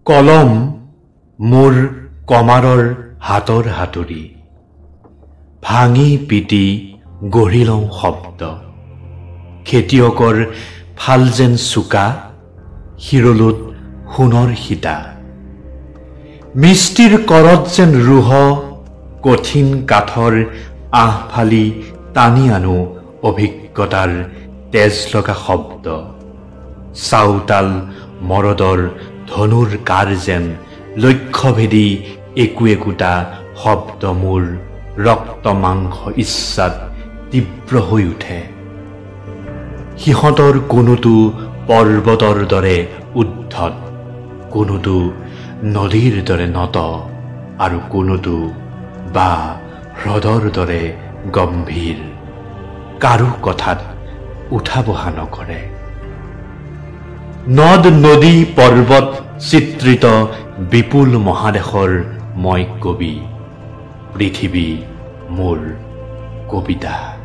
কলম মোৰ কমাৰৰ হাতৰ হাতুৰি ভাঙি পিটি গঢ়ি লওঁ শব্দ খেতিয়কৰ ফাল যেন চোকা শিৰলুত সোণৰ সীতা মিষ্টিৰ কৰত যেন ৰুহ কঠিন কাঠৰ আহ ফালি টানি আনো অভিজ্ঞতাৰ তেজ লগা শব্দ চাউতাল মৰদৰ ধনুৰ কাৰ যেন লক্ষ্যভেদী একো একোটা শব্দ মোৰ ৰক্ত মাংস ইচ্ছাত তীব্ৰ হৈ উঠে সিহঁতৰ কোনোটো পৰ্বতৰ দৰে উদ্ধত কোনোটো নদীৰ দৰে নত আৰু কোনোটো বা হ্ৰদৰ দৰে গম্ভীৰ কাৰো কথাত উঠা বহা নকৰে নদ নদী পৰ্বত চিত্ৰিত বিপুল মহাদেশৰ মই কবি পৃথিৱী মোৰ কবিতা